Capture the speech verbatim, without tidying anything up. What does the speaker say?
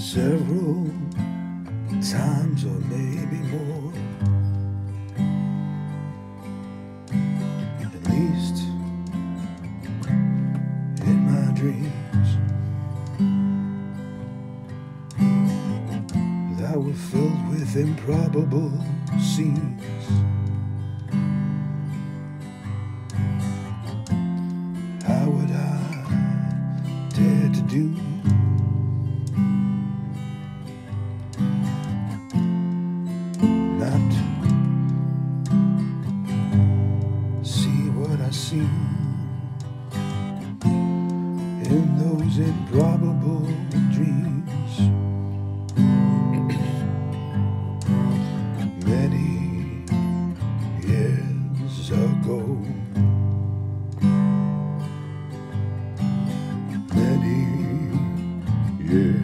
several times or maybe more. At least in my dreams, that were filled with improbable scenes. How would I dare to do not see what I see in those improbable dreams? Many years ago, many years